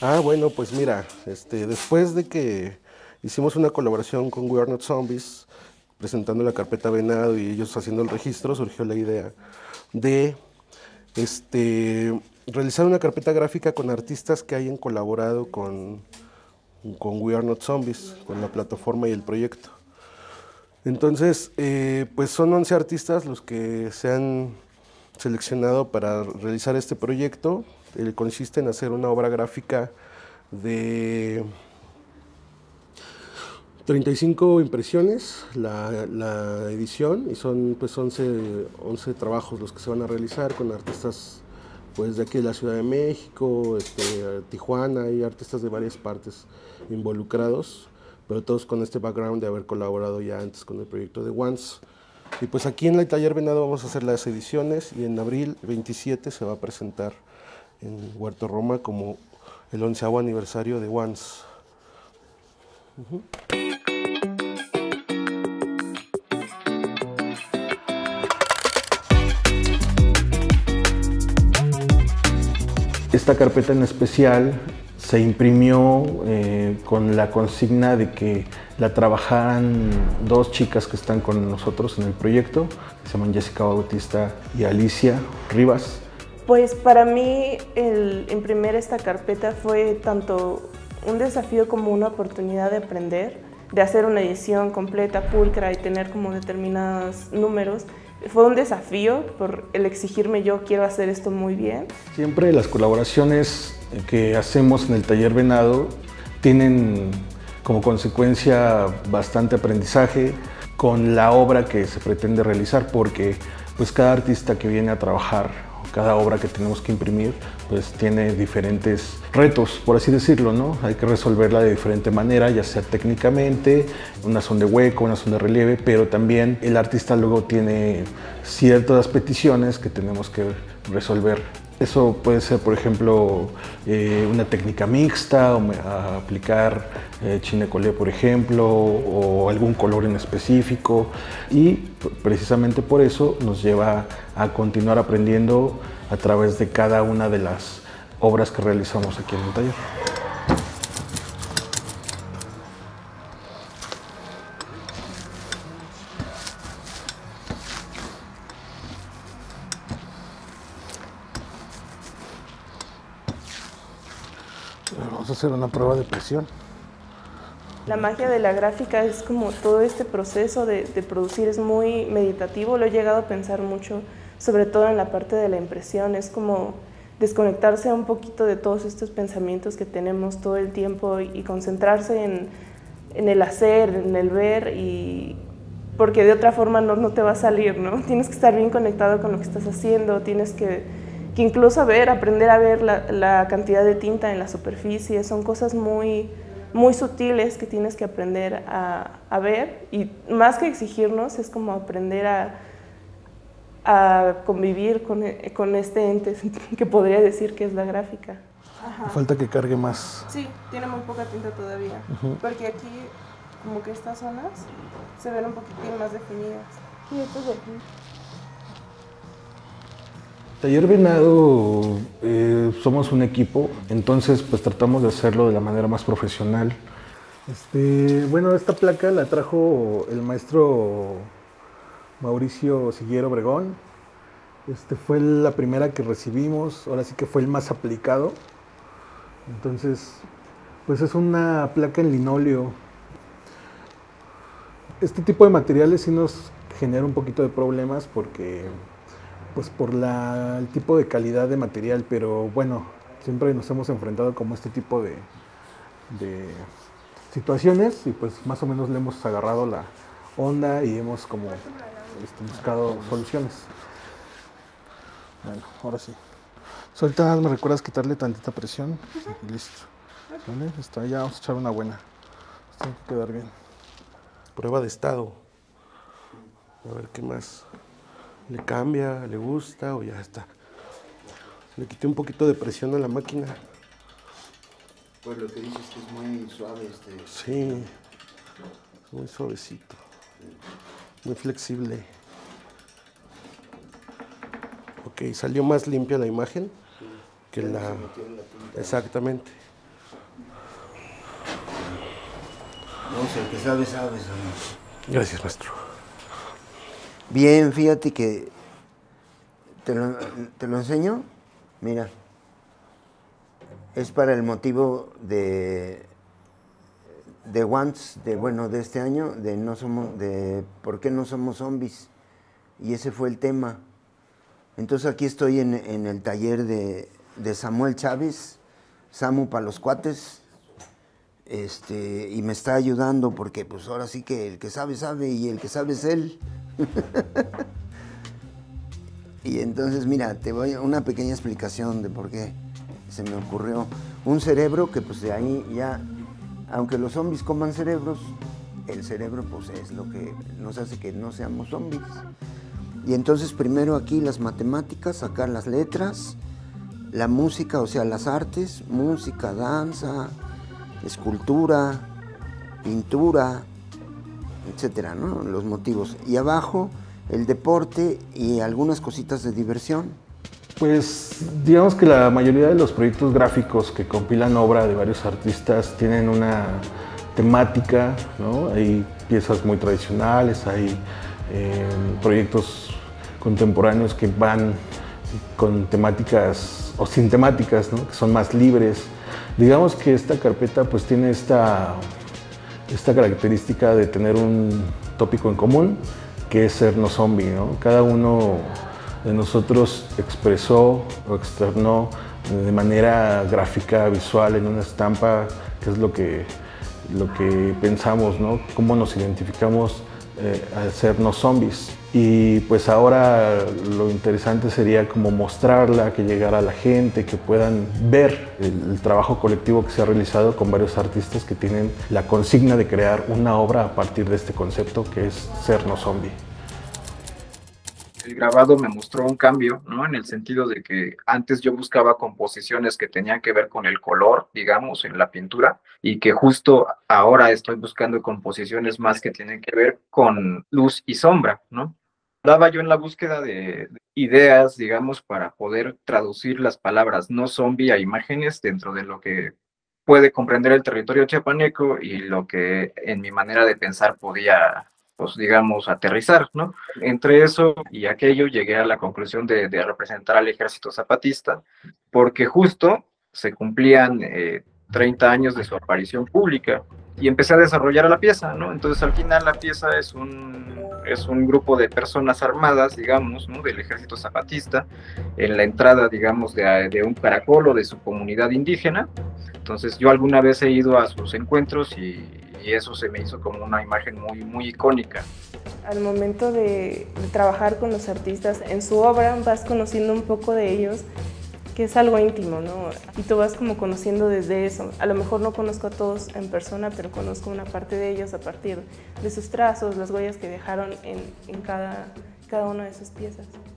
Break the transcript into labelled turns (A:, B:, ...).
A: Bueno, pues mira, después de que hicimos una colaboración con We Are Not Zombies, presentando la carpeta Venado y ellos haciendo el registro, surgió la idea de realizar una carpeta gráfica con artistas que hayan colaborado con We Are Not Zombies, con la plataforma y el proyecto. Entonces, pues son 11 artistas los que se han seleccionado para realizar este proyecto. Consiste en hacer una obra gráfica de 35 impresiones, la edición, y son pues 11 trabajos los que se van a realizar con artistas pues de aquí de la Ciudad de México, Tijuana, y artistas de varias partes involucrados, pero todos con este background de haber colaborado ya antes con el proyecto de Once. Y pues aquí en el Taller Venado vamos a hacer las ediciones, y en abril 27 se va a presentar en Huerto Roma como el 11º aniversario de Once.
B: Esta carpeta en especial se imprimió con la consigna de que la trabajaran dos chicas que están con nosotros en el proyecto, que se llaman Jessica Bautista y Alicia Rivas.
C: Pues para mí el imprimir esta carpeta fue tanto un desafío como una oportunidad de aprender, de hacer una edición completa, pulcra y tener como determinados números. Fue un desafío por el exigirme yo quiero hacer esto muy bien.
B: Siempre las colaboraciones que hacemos en el Taller Venado tienen como consecuencia bastante aprendizaje con la obra que se pretende realizar, porque pues cada artista que viene a trabajar, cada obra que tenemos que imprimir, pues tiene diferentes retos, por así decirlo, ¿no? Hay que resolverla de diferente manera, ya sea técnicamente, unas son de hueco, unas son de relieve, pero también el artista luego tiene ciertas peticiones que tenemos que resolver. Eso puede ser, por ejemplo, una técnica mixta, o aplicar chinecolé, por ejemplo, o algún color en específico. Y precisamente por eso nos lleva a continuar aprendiendo a través de cada una de las obras que realizamos aquí en el taller.
A: Vamos a hacer una prueba de presión.
C: La magia de la gráfica es como todo este proceso de producir, es muy meditativo, lo he llegado a pensar mucho, sobre todo en la parte de la impresión, es como desconectarse un poquito de todos estos pensamientos que tenemos todo el tiempo y concentrarse en el hacer, en el ver, porque de otra forma no te va a salir, ¿no? Tienes que estar bien conectado con lo que estás haciendo, tienes que incluso aprender a ver la cantidad de tinta en la superficie, son cosas muy sutiles que tienes que aprender a ver, y más que exigirnos es como aprender a convivir con este ente que podría decir que es la gráfica.
A: Ajá. Falta que cargue más.
C: Sí, tiene muy poca tinta todavía, porque aquí como que estas zonas se ven un poquitín más definidas. Sí, esto es de aquí.
B: Taller Venado, somos un equipo, entonces pues tratamos de hacerlo de la manera más profesional. Bueno, esta placa la trajo el maestro Mauricio Siguiero Obregón. Fue la primera que recibimos, ahora sí que fue el más aplicado. Entonces, pues es una placa en linóleo. Este tipo de materiales sí nos genera un poquito de problemas porque pues por el tipo de calidad de material, pero bueno, siempre nos hemos enfrentado como este tipo de situaciones, y pues más o menos le hemos agarrado la onda y hemos como buscado soluciones. Bueno, ahora sí. Ahorita me recuerdas quitarle tantita presión y listo. ¿Vale? Está, ya vamos a echar una buena. Esto tiene que quedar bien.
A: Prueba de estado. A ver qué más le cambia, le gusta o ya está. Le quité un poquito de presión a la máquina.
D: Pues lo que dices es que es muy suave
A: Sí, muy suavecito, muy flexible. Ok, salió más limpia la imagen que la... Exactamente.
D: No sé, el que sabe, sabe, sabe.
A: Gracias, maestro.
D: Bien, fíjate que te lo enseño. Mira, es para el motivo de Once, de este año, de ¿por qué no somos zombies? Y ese fue el tema. Entonces aquí estoy en el taller de Samuel Chávez, Samu para los cuates, y me está ayudando porque pues ahora sí que el que sabe, sabe, y el que sabe es él. Y entonces, mira, te voy a una pequeña explicación de por qué se me ocurrió. Un cerebro que pues de ahí ya, aunque los zombies coman cerebros, el cerebro pues es lo que nos hace que no seamos zombies. Y entonces primero aquí las matemáticas, sacar las letras, la música, o sea, las artes, música, danza, escultura, pintura, etcétera, ¿no? Los motivos. Y abajo el deporte y algunas cositas de diversión.
B: Pues digamos que la mayoría de los proyectos gráficos que compilan obra de varios artistas tienen una temática, ¿no? Hay piezas muy tradicionales, hay proyectos contemporáneos que van con temáticas o sin temáticas, ¿no? Que son más libres. Digamos que esta carpeta pues tiene esta característica de tener un tópico en común, que es ser no zombie, ¿no? Cada uno de nosotros expresó o externó de manera gráfica, visual, en una estampa, qué es lo que pensamos, ¿no? Cómo nos identificamos al ser no zombies. Y pues ahora lo interesante sería como mostrarla, que llegara a la gente, que puedan ver el trabajo colectivo que se ha realizado con varios artistas que tienen la consigna de crear una obra a partir de este concepto que es ser no zombie.
E: El grabado me mostró un cambio, ¿no? En el sentido de que antes yo buscaba composiciones que tenían que ver con el color, digamos, en la pintura, y que justo ahora estoy buscando composiciones más que tienen que ver con luz y sombra, ¿no? Daba yo en la búsqueda de ideas, digamos, para poder traducir las palabras no zombie a imágenes dentro de lo que puede comprender el territorio chiapaneco y lo que en mi manera de pensar podía, pues digamos, aterrizar, ¿no? Entre eso y aquello llegué a la conclusión de representar al Ejército Zapatista, porque justo se cumplían 30 años de su aparición pública y empecé a desarrollar la pieza, ¿no? Entonces al final la pieza es un grupo de personas armadas, digamos, ¿no? Del Ejército Zapatista, en la entrada, digamos, de un caracol o de su comunidad indígena. Entonces yo alguna vez he ido a sus encuentros y eso se me hizo como una imagen muy, muy icónica.
C: Al momento de trabajar con los artistas en su obra vas conociendo un poco de ellos, que es algo íntimo, ¿no? Y tú vas como conociendo desde eso. A lo mejor no conozco a todos en persona, pero conozco una parte de ellos a partir de sus trazos, las huellas que dejaron en cada una de sus piezas.